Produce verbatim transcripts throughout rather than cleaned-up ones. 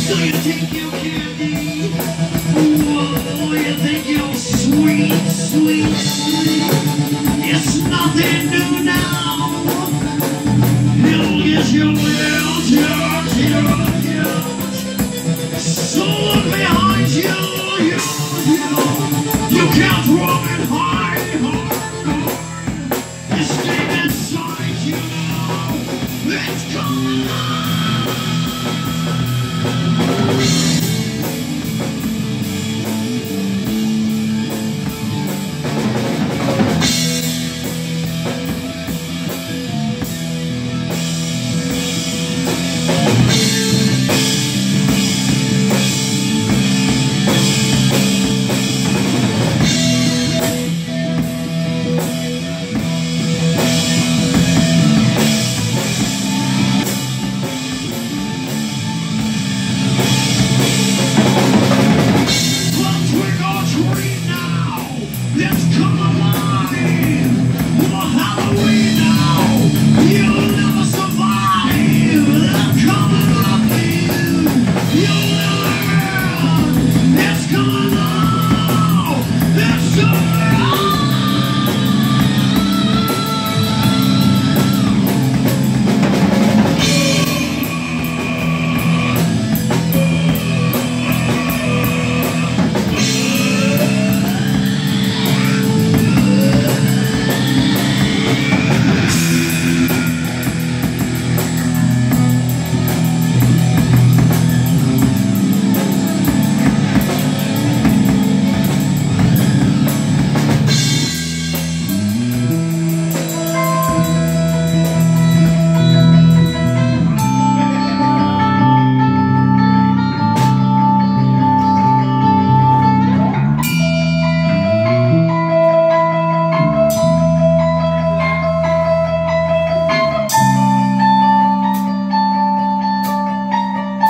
So you think you candy? Whoa, you think you're sweet, sweet, sweet? It's nothing new now. You'll get your little church, your church. So look behind you, you, you. You can't run and hide, hide. It's deep inside you now. It's gone.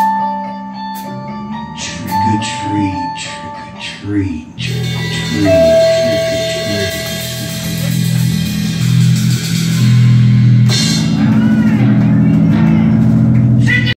Trick or treat, trick or treat, trick or treat.